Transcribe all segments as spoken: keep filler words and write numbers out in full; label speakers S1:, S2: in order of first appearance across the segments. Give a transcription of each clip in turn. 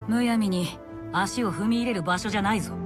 S1: むやみに足を踏み入れる場所じゃないぞ。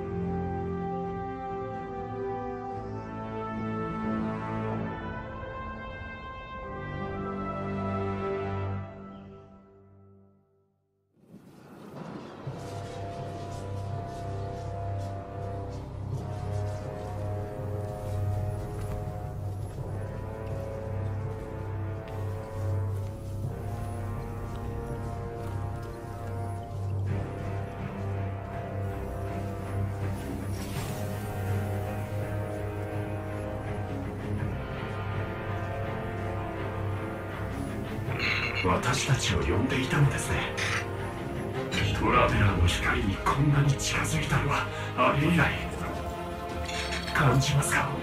S2: 私たちを呼んでいたのですね。トラベラーの光にこんなに近づいたのはあれ以来。感じますか？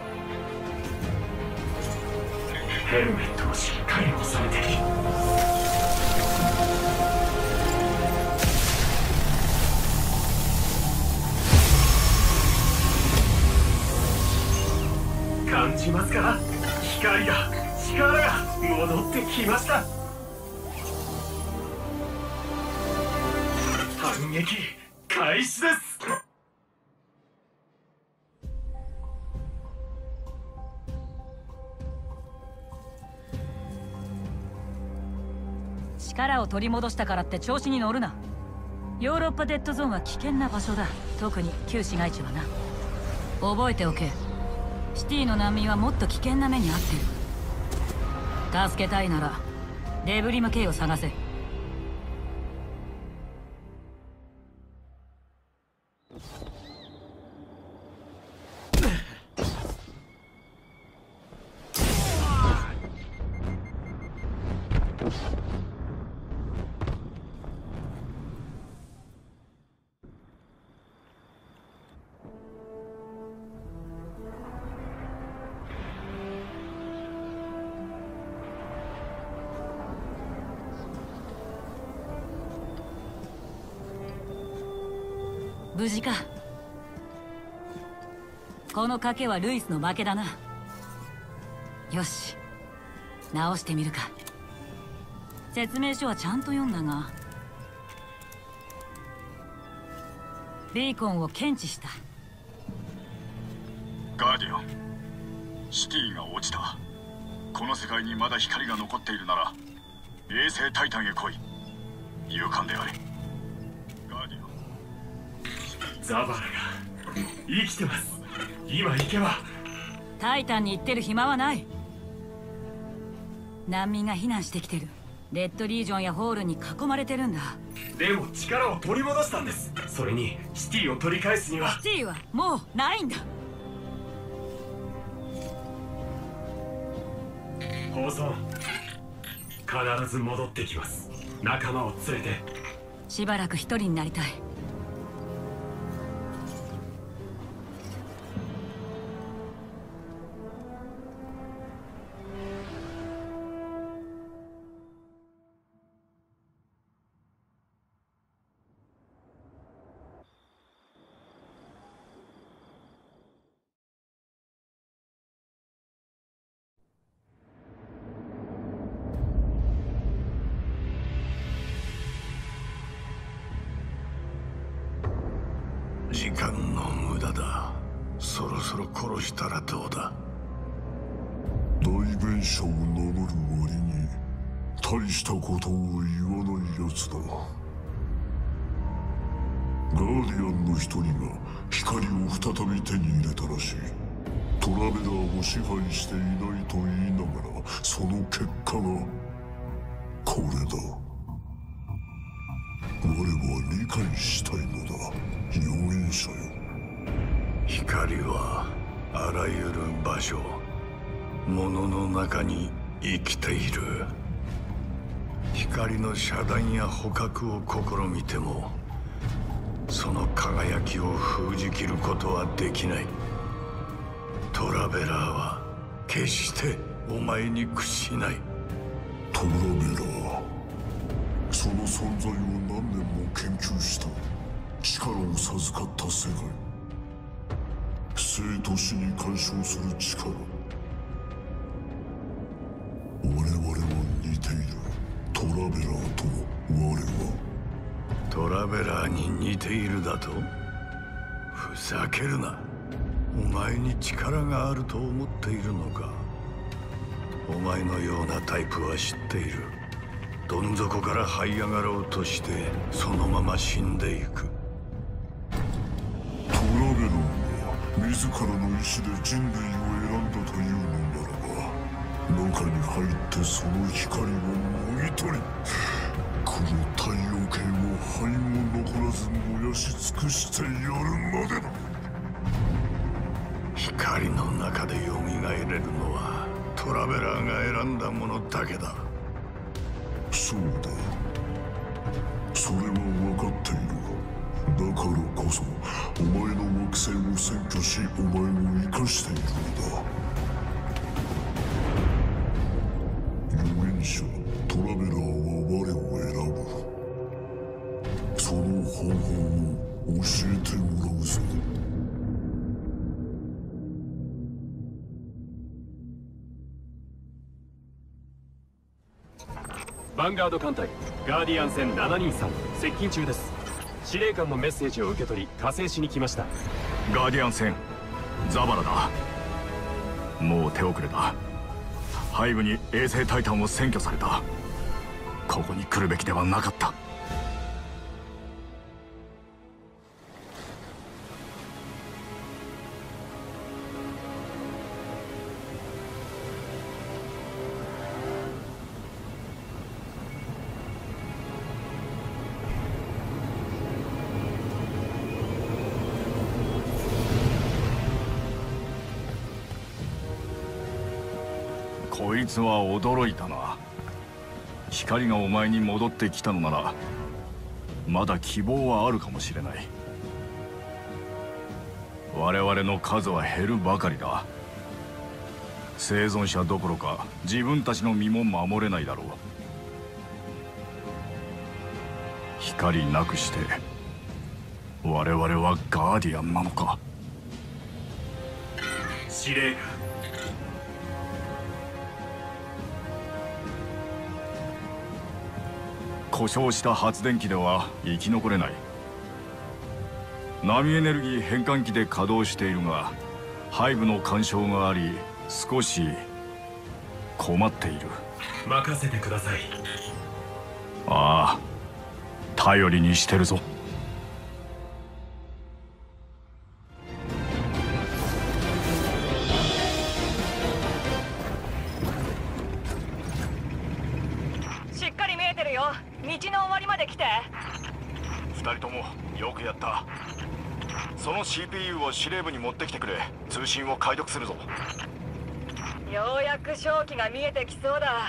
S2: ヘルメットをしっかり押さえて。感じますか？光が、力が戻ってきました。反撃開始です。
S1: 力を取り戻したからって調子に乗るな。ヨーロッパデッドゾーンは危険な場所だ。特に旧市街地はな。覚えておけ。シティの難民はもっと危険な目に遭ってる。助けたいならデブリム系を探せ。無事か。この賭けはルイスの負けだな。よし、直してみるか。説明書はちゃんと読んだが、ビーコンを検知した。
S3: ガーディオン、シティが落ちた。この世界にまだ光が残っているなら衛星タイタンへ来い。勇敢であれ。ガーディオン。
S2: ザバラが生きてます。今行けば。
S1: タイタンに行ってる暇はない。難民が避難してきてる。レッドリージョンやホールに囲まれてるんだ。
S2: でも力を取り戻したんです。それにシティを取り返すには。
S1: シティはもうないんだ。
S2: 放送必ず戻ってきます。仲間を連れて。
S1: しばらく一人になりたい。
S4: 時間の無駄だ。そろそろ殺したらどうだ。
S5: 代弁者を名乗る割に大したことを言わないやつだ。ガーディアンの一人が光を再び手に入れたらしい。トラベラーを支配していないと言いながら、その結果がこれだ。我は理解したいのだ、預言者よ。
S4: 光はあらゆる場所、物の中に生きている。光の遮断や捕獲を試みても、その輝きを封じきることはできない。トラベラーは決してお前に屈しない。
S5: トラベラー、その存在を何年も研究した。力を授かった世界、生と死に干渉する力。我々は似ている。トラベラーと我は。
S4: トラベラーに似ているだと？ふざけるな。お前に力があると思っているのか？お前のようなタイプは知っている。どん底から這い上がろうとしてそのまま死んでいく。
S5: トラベラーが自らの意志で人類を選んだというのならば、中に入ってその光をもぎ取り、この太陽系を灰も残らず燃やし尽くしてやるまでだ。
S4: 光の中でよみがえれるのはトラベラーが選んだものだけだ。
S5: そうだ、それは分かっている。だからこそお前の惑星を占拠し、お前を生かしているのだ。預言者トラベラーは我を選ぶ。その方法を教えてもらうぞ。
S2: ヴァンガード艦隊ガーディアン戦ななにさん接近中です。司令官のメッセージを受け取り加勢しに来ました。
S3: ガーディアン戦ザバラだ。もう手遅れだ。背後に衛星タイタンを占拠された。ここに来るべきではなかった。こいつは驚いたな。光がお前に戻ってきたのならまだ希望はあるかもしれない。我々の数は減るばかりだ。生存者どころか自分たちの身も守れないだろう。光なくして我々はガーディアンなのか。
S2: 司令官、
S3: 故障した発電機では生き残れない。波エネルギー変換器で稼働しているが背部の干渉があり少し困っている。
S2: 任せてください。
S3: ああ、頼りにしてるぞ。
S1: しっかり見えてるよ。道の終わりまで来て。
S3: 二人ともよくやった。その シーピーユー を司令部に持ってきてくれ。通信を解読するぞ。
S1: ようやく勝機が見えてきそうだ。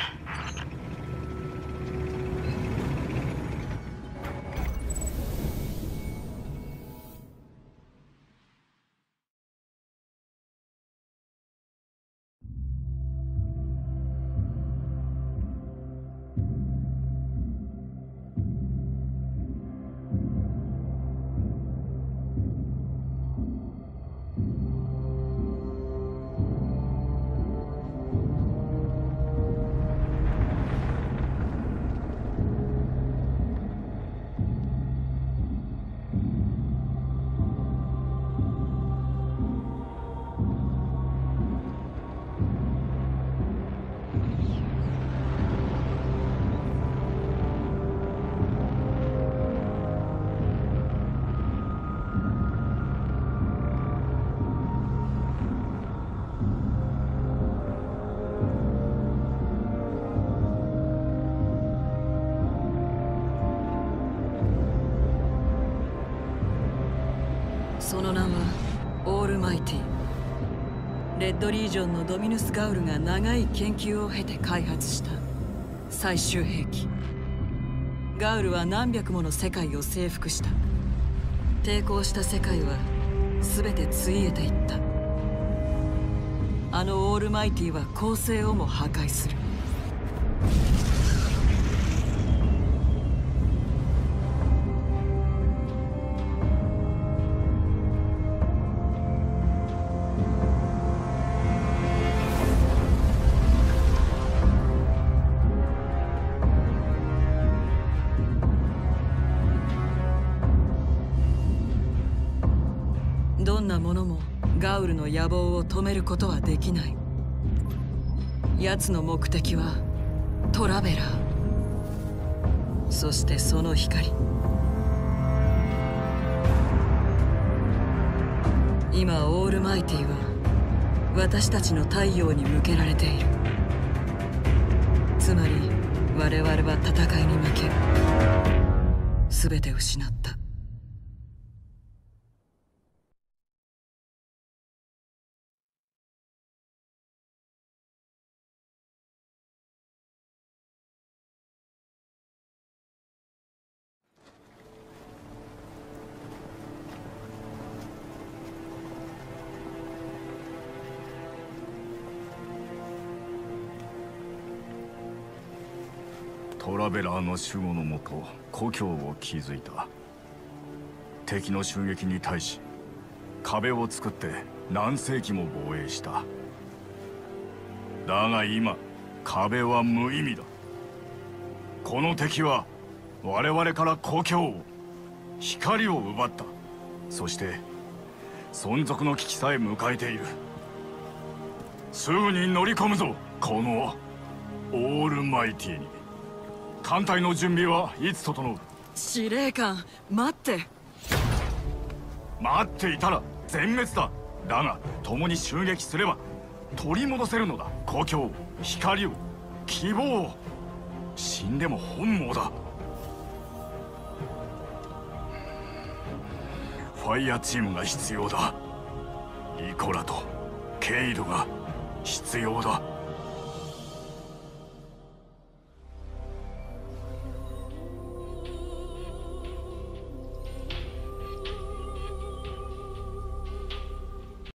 S6: その名はオールマイティ。レッドリージョンのドミヌス・ガウルが長い研究を経て開発した最終兵器。ガウルは何百もの世界を征服した。抵抗した世界は全てついえていった。あのオールマイティは恒星をも破壊する。 どんなものもガウルの野望を止めることはできない。奴の目的はトラベラー、そしてその光。今オールマイティは私たちの太陽に向けられている。つまり我々は戦いに負け、全て失った。
S3: トラベラーの守護のもと故郷を築いた。敵の襲撃に対し壁を作って何世紀も防衛した。だが今壁は無意味だ。この敵は我々から故郷を、光を奪った。そして存続の危機さえ迎えている。すぐに乗り込むぞ、このオールマイティに。艦隊の準備はいつ整う？
S6: 司令官、待って。
S3: 待っていたら全滅だ。だが共に襲撃すれば取り戻せるのだ。故郷、光を、希望を。死んでも本望だ。ファイヤーチームが必要だ。イコラとケイドが必要だ。